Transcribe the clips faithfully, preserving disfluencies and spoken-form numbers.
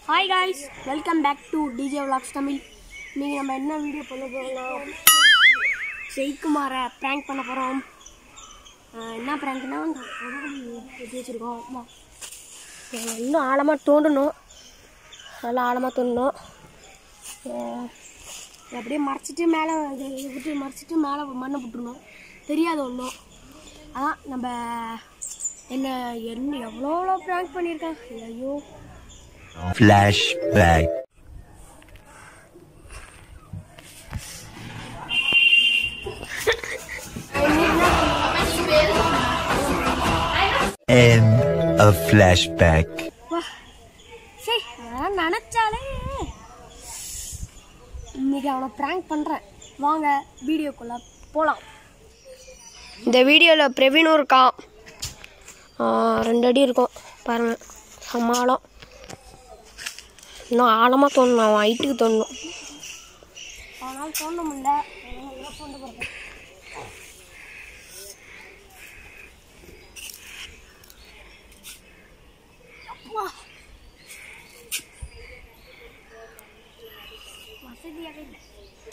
Hi guys, welcome back to D J Vlogs Tamil. நீங்க நம்ம என்ன வீடியோ பண்ண போறோம்? ஜெய்குமாரை பிராங்க் பண்ண போறோம். என்ன பிராங்க்னா எடுத்து வச்சிருக்கோம். இன்னும் ஆழமா தோண்டணும். நல்லா ஆழமா தோண்டணும். அப்படியே மறைச்சிட்டு மேலே விட்டு மறைச்சிட்டு மேலே மண்ணை போட்டுருணும். தெரியாது ஒன்றும். அதான் நம்ம என்ன என்ன எவ்வளோ எவ்வளோ பிராங்க் பண்ணியிருக்கேன். ஐயோ Flashback. End of flashback. சரி நான் நினச்சாலே இன்னைக்கு அவனை பிராங்க் பண்ணுறேன். வாங்க வீடியோக்குள்ளே போகலாம். இந்த வீடியோவில் பிரவீனும் இருக்கான். ரெண்டு அடி இருக்கும் பாருங்கள். சமாளம் இன்னும் ஆழமாக தோணணும். அவன் ஹைட்டுக்கு தோணணும். அதனால் தோண்ட முடியல. தோண்ட போகிறேன். வசதியாக இல்லை.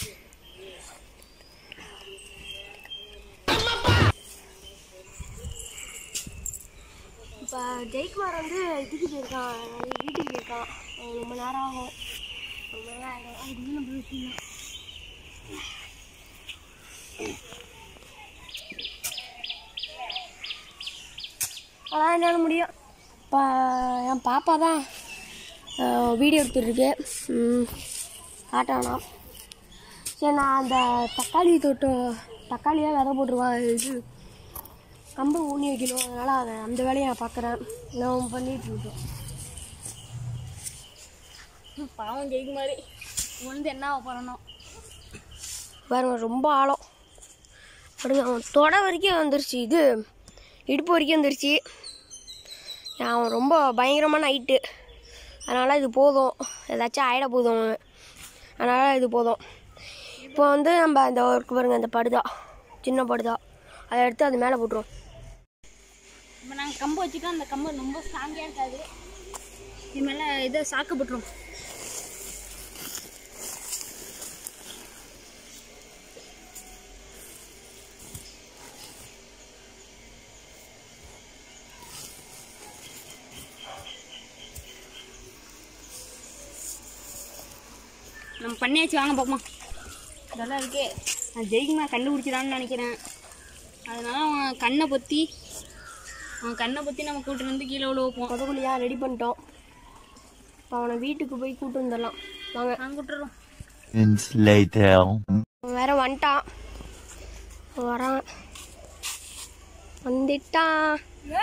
இப்போ ஜெய்குமார் வந்து இதுக்கு போயிருக்கான், வீட்டுக்கு போயிருக்கான். ரொம்ப நேரம் ஆகும். ரொம்ப நேரம் ஆகிடும். அதுக்கு நம்ம வச்சுக்கலாம். அதான் என்னால் முடியும். இப்போ என் பாப்பா தான் வீடியோ எடுத்துருக்கு. காட்டானா சரி, நான் அந்த தக்காளி தோட்டம் தக்காளியாக விதை போட்டுருவான். இது கம்பு ஊனி வைக்கணும். அதனால் அதை அந்த வேலையை நான் பார்க்குறேன். நான் பண்ணிட்டு இருக்கோம். பாவம் ஜெயிக்கு மாதிரி வந்து என்ன பண்ணணும் பாருங்க. ரொம்ப ஆழம் பாருங்க. அவன் தொட வரைக்கும் வந்துருச்சு. இது இடுப்பு வரைக்கும் வந்துருச்சு. அவன் ரொம்ப பயங்கரமான ஹைட்டு. அதனால் இது போதும். ஏதாச்சும் ஆயிட போதும் அவன். அதனால் இது போதும். இப்போ வந்து நம்ம அந்த ஒர்க் பாருங்க. அந்த படுதா சின்ன படுதா அதை எடுத்து அது மேலே போட்டுருவோம். இப்போ நாங்கள் கம்பு வச்சுட்டோம். அந்த கம்பு ரொம்ப ஸ்ட்ராங்காக இருக்காது. இது மேலே இதை சாக்கு போட்டுருவோம். நம்ம பண்ணியாச்சு. வாங்க பார்ப்போமா. இதெல்லாம் இருக்கே. நான் ஜெயிக்குமா கண்டுபிடிச்சிடான்னு நினைக்கிறேன். அதனால அவன் கண்ணை பொத்தி அவன் கண்ணை பொத்தி நம்ம கூட்டு வந்து கீழே விழ வைப்போம். கொதக்குழியா ரெடி பண்ணிட்டோம். இப்போ அவனை வீட்டுக்கு போய் கூட்டு வந்துடலாம். வாங்க நாங்கள் கூட்டுறோம். வேற வந்துட்டான். வரான் வந்துட்டான்.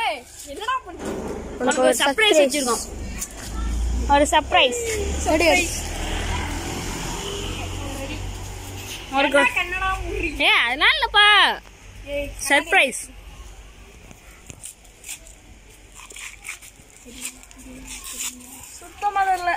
உனக்கு ஒரு சர்ப்ரைஸ் வச்சிருக்கோம். ஒரு சர்ப்ரைஸ். ஏ அதனால இல்லப்பா, சர்ப்ரைஸ். சுத்தமா தெரியல.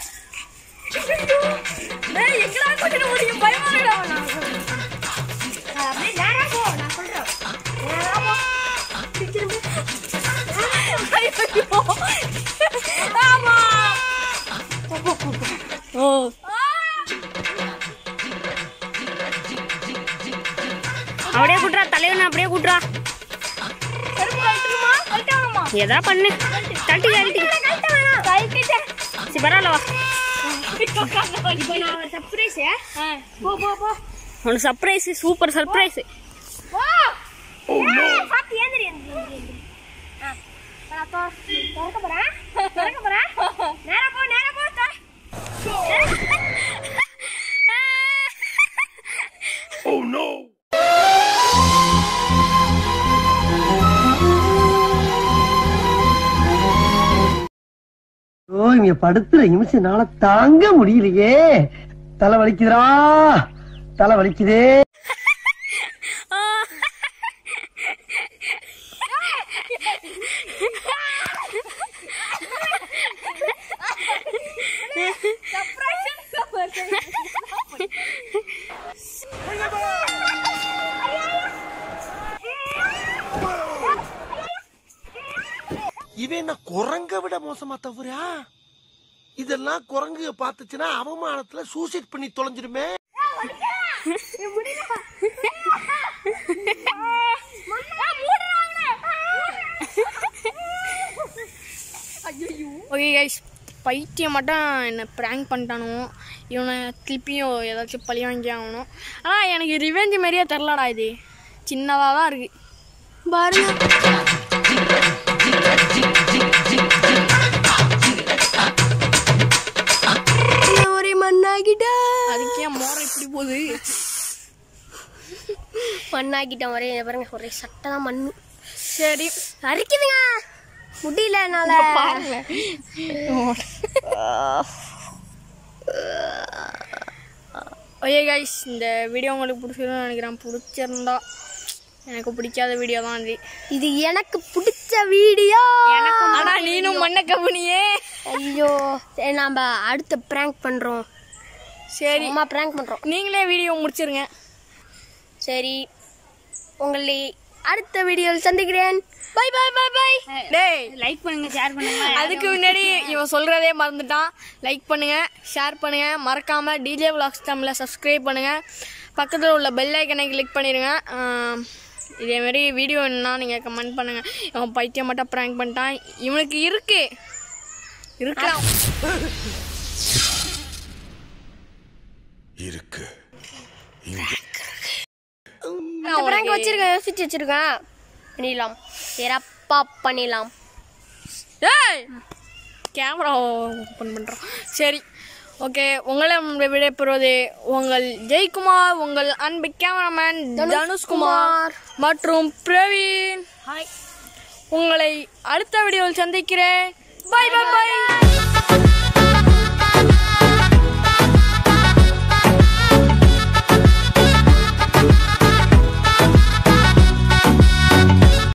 அப்படியே கூட்டுறா தலைவன். அப்படியே கூட்டுறா. எதா பண்ணு. தட்டி தட்டி சரி பரவாயில்ல. உனக்கு சர்ப்ரைஸ். Super surprise. ஓ, இங்க படுத்துற நிமிஷம்னால தாங்க முடியலையே. தலை வலிக்குதுடா, தலை வலிக்குதே. இவன் என்ன குரங்க விட மோசமா தவறா? இதெல்லாம் குரங்கு பார்த்துச்சுன்னா அவமானத்துல சூசைட் பண்ணி தொலைஞ்சிருமே. ஓகே கைஸ், பைத்தியம் மட்டும் என்னை ப்ராங்க் பண்ணிட்டானோ, இவனை திருப்பியும் ஏதாச்சும் பழி வாங்கி ஆகணும். ஆனால் எனக்கு ரிவெஞ்ச் மாதிரியே தெரிலடா, இது சின்னதாக தான் இருக்குது பாருங்க. ஒரே மண்ணாகிட்டா, அதுக்கே மோரம் இப்படி போகுது. மண்ணாக்கிட்டேன் ஒரே பாருங்க, ஒரே சட்டை தான் மண்ணு. சரி, அரிக்குதுங்க, முடியல என்னால. பாருங்க. ஓகே கைஸ், இந்த வீடியோ உங்களுக்கு பிடிச்சிருன்னு நினைக்கிறேன். பிடிச்சிருந்தா, எனக்கு பிடிக்காத வீடியோ தான் இது. இது எனக்கு பிடிச்ச வீடியோ. ஆனா நீனும் மண்ண கம்பெனியே. ஐயோ, சரி நாம அடுத்த பிராங்க் பண்றோம். சரி, அம்மா பிராங்க் பண்றோம். நீங்களே வீடியோ முடிச்சிருங்க. சரி, உங்களை அடுத்த வீடியோவில் சந்திக்கிறேன். Bye bye bye bye. டேய், லைக் பண்ணுங்க, ஷேர் பண்ணுங்க. அதுக்கு முன்னாடி இவன் சொல்றதே மறந்துட்டான். லைக் பண்ணுங்க, ஷேர் பண்ணுங்க, மறக்காம டிஜே விலாக்ஸ் தமிழை சப்ஸ்கிரைப் பண்ணுங்க, பக்கத்தில் உள்ள பெல் ஐக்கனை கிளிக் பண்ணிடுங்க. இதேமாரி வீடியோ என்னன்னா நீங்கள் கமெண்ட் பண்ணுங்க. இவன் பைத்தியம் மட்டும் ப்ராங்க் பண்ணிட்டான், இவனுக்கு இருக்கு இருக்கலாம் இருக்கு. பிராங்க் வச்சிருக்கேன், யோசிச்சு வச்சிருக்கேன். பண்ணிடலாம், சிறப்பா பண்ணிடலாம். ஏய், கேமரா ஓப்பன் பண்ணுறோம். சரி, ஓகே, உங்களை விடைபெறுவது உங்கள் ஜெயக்குமார், உங்கள் அன்பு கேமராமேன் தனுஷ்குமார் மற்றும் பிரவீன். உங்களை அடுத்த வீடியோவில் சந்திக்கிறேன். Bye bye by.